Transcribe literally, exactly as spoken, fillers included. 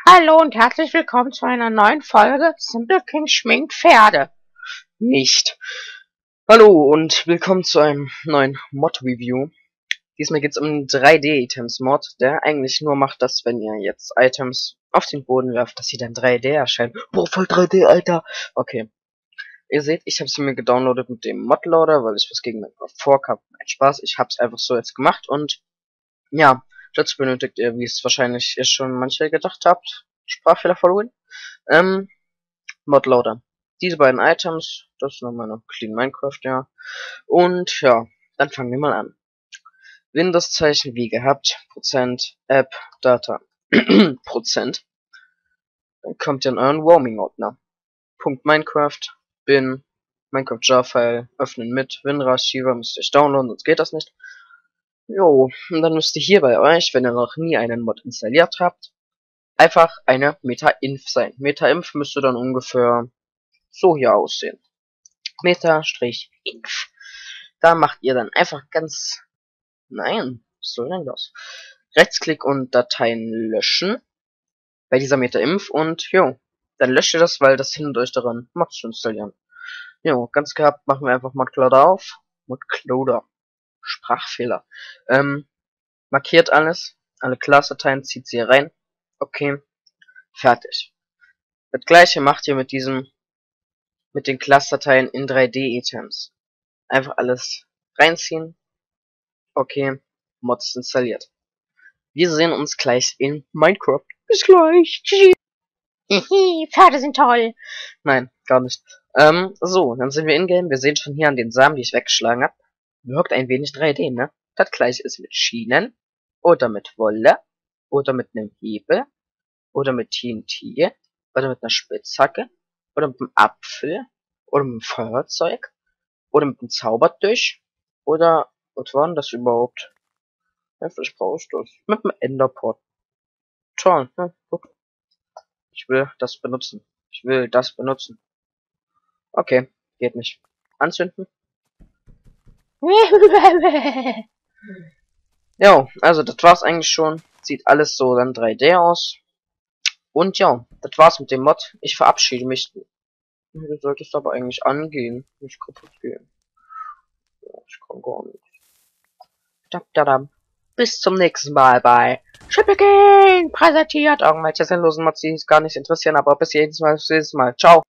Hallo und herzlich willkommen zu einer neuen Folge Simple King schminkt Pferde. Nicht. Hallo und willkommen zu einem neuen Mod-Review. Diesmal geht es um drei D-Items-Mod, der eigentlich nur macht, dass wenn ihr jetzt Items auf den Boden werft, dass sie dann drei D erscheinen. Boah, voll drei D, Alter! Okay. Ihr seht, ich habe sie mir gedownloadet mit dem Modloader, weil ich was gegen Minecraft vorhabe. Nein, Spaß, ich habe es einfach so jetzt gemacht und ja, dazu benötigt ihr, wie es wahrscheinlich ihr schon manche gedacht habt, Sprachfehler verloren, ähm, Modloader. Diese beiden Items, das ist nochmal noch Clean Minecraft, ja. Und ja, dann fangen wir mal an. Windows-Zeichen wie gehabt, Prozent, App, Data, Prozent. Dann kommt ihr in euren Roaming-Ordner. Punkt Minecraft, bin, Minecraft Jar-File, öffnen mit, WinRAR-Shiva müsst ihr euch downloaden, sonst geht das nicht. Jo, und dann müsst ihr hier bei euch, wenn ihr noch nie einen Mod installiert habt, einfach eine Meta-Inf sein. Meta-Inf müsste dann ungefähr so hier aussehen. Meta-Inf. Da macht ihr dann einfach ganz... Nein, was soll denn das? Rechtsklick und Dateien löschen. Bei dieser Meta-Inf und jo, dann löscht ihr das, weil das hindert euch daran, Mods zu installieren. Jo, ganz gehabt, machen wir einfach Modcloader auf. Modcloader. Sprachfehler. Ähm, markiert alles. Alle Class-Dateien zieht sie hier rein. Okay. Fertig. Das gleiche macht ihr mit diesem, mit den Class-Dateien in drei D-Items. Einfach alles reinziehen. Okay. Mods installiert. Wir sehen uns gleich in Minecraft. Bis gleich. Tschüssi. Hihi, Pferde sind toll. Nein, gar nicht. Ähm, so, dann sind wir in-game. Wir sehen schon hier an den Samen, die ich weggeschlagen habe. Wirkt ein wenig drei D, ne? Das gleiche ist mit Schienen. Oder mit Wolle. Oder mit einem Hebel. Oder mit T N T. Oder mit einer Spitzhacke. Oder mit einem Apfel. Oder mit einem Feuerzeug. Oder mit einem Zaubertisch. Oder, was war denn das überhaupt? Ja, vielleicht brauche ich das. Mit einem Enderport. Toll, ne? Guck. Ich will das benutzen. Ich will das benutzen. Okay, geht nicht. Anzünden. Jo, also das war's eigentlich schon. Sieht alles so dann drei D aus. Und ja, das war's mit dem Mod. Ich verabschiede mich. Du solltest aber eigentlich angehen, nicht kaputt gehen. Ja, ich kann gar nicht. Dadadam. Bis zum nächsten Mal bei Simple King präsentiert. irgendwelche sinnlosen Mods, die es gar nicht interessieren, aber bis jedes Mal, bis jedes Mal. Ciao.